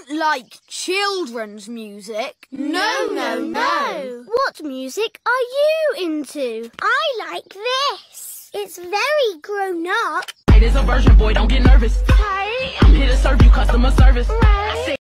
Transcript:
don't like children's music. No. What music are you into? I like this. It's very grown up. It is a version, boy, don't get nervous. I'm here to serve you customer service.